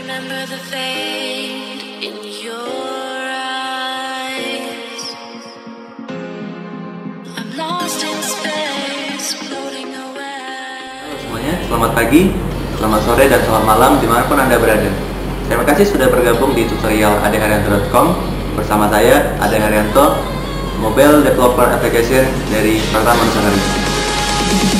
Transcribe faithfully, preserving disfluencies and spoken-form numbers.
remember the fade in your eyes. I'm lost in space, floating away. Halo semuanya, selamat pagi, selamat sore, dan selamat malam dimanapun Anda berada. Terima kasih sudah bergabung di tutorial adeharyanto dot com. Bersama saya, Ade Haryanto, Mobile Developer Application dari Pratama Nusantara.